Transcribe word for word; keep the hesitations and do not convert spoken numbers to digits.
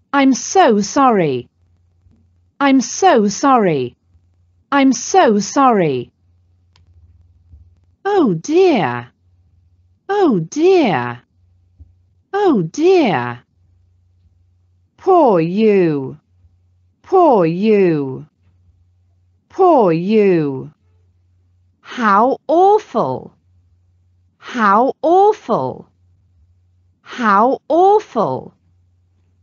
I'm so sorry. I'm so sorry. I'm so sorry. Oh dear. Oh dear. Oh dear. Poor you. Poor you. Poor you. How awful. How awful. How awful.